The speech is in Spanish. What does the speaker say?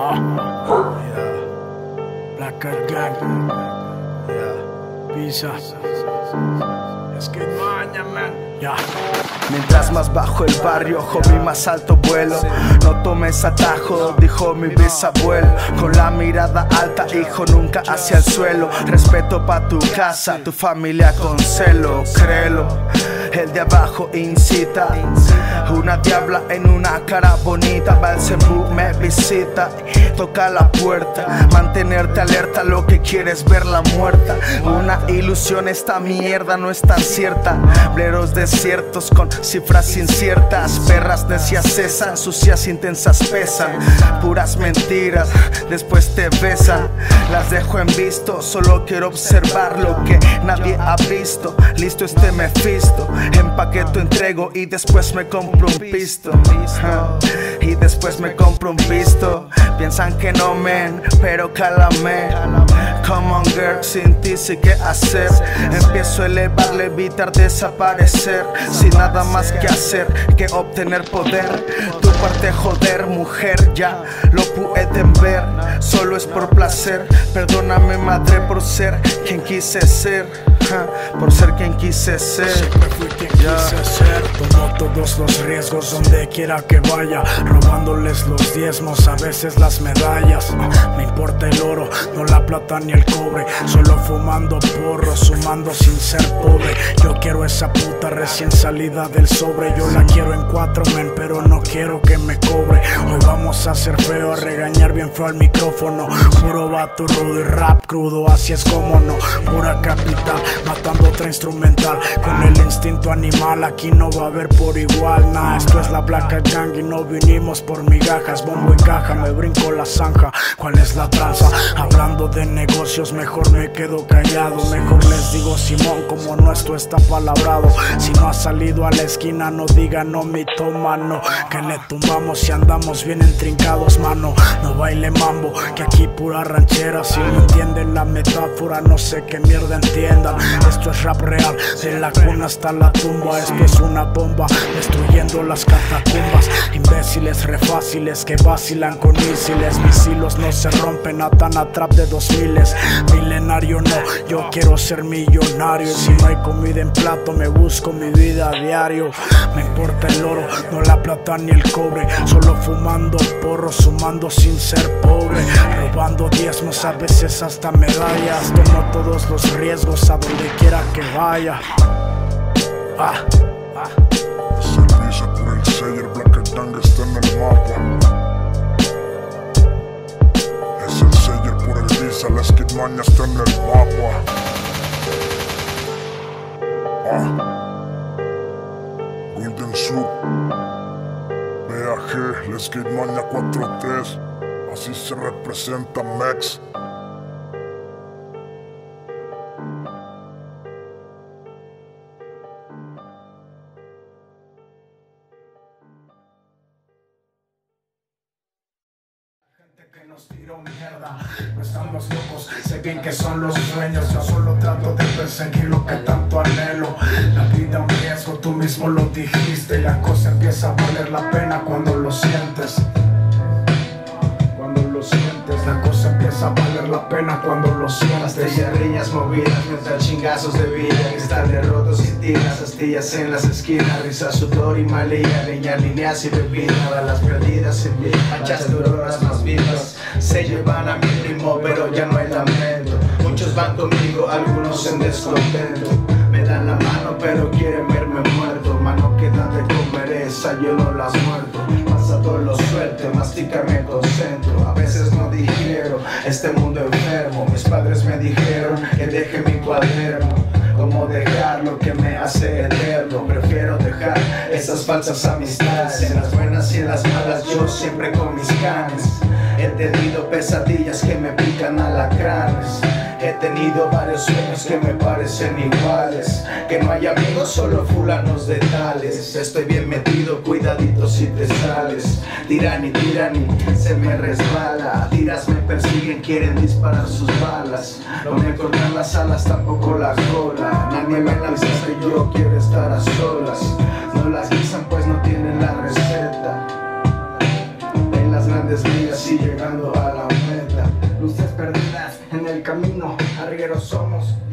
Black Cat Gang, Pizza, es que maña, man. Mientras más bajo el barrio, homie, más alto vuelo. No tomes atajo, dijo mi bisabuelo. Con la mirada alta, hijo, nunca hacia el suelo. Respeto pa' tu casa, tu familia con celo, créelo. El de abajo incita, una diabla en una cara bonita. Belzebú me visita, toca la puerta. Mantenerte alerta a lo que quieres verla muerta. Una ilusión, esta mierda no es tan cierta. Bleros desiertos con cifras inciertas. Perras necias cesan, sucias intensas pesan. Puras mentiras, después te besan. Las dejo en visto, solo quiero observar lo que nadie ha visto. Listo este Mephisto, empaqueto, entrego y después me compro un pisto. Y después me compro un pisto. Piensan que no, men, pero cálame. Come on girl, sin ti sé qué hacer. Empiezo a elevar, levitar, desaparecer. Sin nada más que hacer que obtener poder. Tu parte joder, mujer, ya lo pueden ver. Solo es por placer. Perdóname madre por ser quien quise ser. Por ser quien quise ser. Siempre fui quien quise ser. Tomo todos los riesgos donde quiera que vaya, robándoles los diezmos, a veces las medallas. Me importa el oro, no la plata ni el cobre. Solo fumando porros, sumando sin ser pobre. Yo quiero esa puta recién salida del sobre. Yo la quiero en 4, men, pero no quiero que me cobre. Hoy vamos a hacer feo, a regañar bien feo al micrófono. Puro vato rudo y rap crudo, así es como no. Pura capital, matando otra instrumental. Con el instinto animal, aquí no va a haber por igual. Nah, esto es la Black Cat Gang y no vinimos por migajas. Bombo y caja, me brinco la zanja. ¿Cuál es la tranza? Hablando de negocios, mejor me quedo callado. Mejor les digo Simón, como nuestro está palabrado. Si no has salido a la esquina, no diga no mitómano, que le tumbamos si andamos bien entrincados, mano. No baile mambo, que aquí pura ranchera. Si no entienden la metáfora, no sé qué mierda entiendan. Esto es rap real, de la cuna hasta la tumba. Esto es una bomba, destruyendo las catacumbas. Imbéciles re fáciles que vacilan con misiles. Mis hilos no se rompen, atan a trap de 2000. Milenario no, yo quiero ser millonario. Y si no hay comida en plato, me busco mi vida a diario. Me importa el oro, no la plata ni el cobre. Solo fumando porros, sumando sin ser pobre. Robando diezmos, a veces hasta medallas. Tomo todos los riesgos a donde quiera que vaya. Servicio por el Sayer, Black Cat Gang está en el mapa. Es el Sayer por el Visa, la Skidmania está en el mapa. Golden Soup, BAG, la Skidmania 4-3. Así se representa Mex. Que nos tiró mierda, no estamos locos, sé bien que son los sueños. Yo solo trato de perseguir lo que tanto anhelo. La vida un riesgo, tú mismo lo dijiste. Y la cosa empieza a valer la pena cuando lo sientes. Cuando lo sientes, la cosa empieza a valer la pena cuando lo sientes. Astillas, riñas movidas, mientras chingazos de vida. Cristal de rotos y tiras, astillas en las esquinas. Risa, sudor y malilla, leña, líneas y bebida. Balas perdidas en vida, manchas de auroras más vivas. Se llevan a mi ritmo, pero ya no hay lamento. Muchos van conmigo, algunos en descontento. Me dan la mano, pero quieren verme muerto. Mano, quédate con pereza, yo no las muerto. Pasa todo lo suelte, mastica, me concentro. A veces no digiero este mundo enfermo. Mis padres me dijeron que deje mi cuaderno. Cómo dejar lo que me hace eterno. Prefiero dejar esas falsas amistades. En las buenas y en las malas, yo siempre con mis canes. He tenido pesadillas que me pican alacranes. He tenido varios sueños que me parecen iguales. Que no hay amigos, solo fulanos de tales. Estoy bien metido, cuidadito si te sales. Tiran y se me resbala. Tiras me persiguen, quieren disparar sus balas. No me cortan las alas, tampoco la cola. Nadie me la pisa y yo quiero estar a solas. No las guisan pues no tienen la receta. En las grandes ligas y llegando a luces perdidas en el camino, arrieros somos.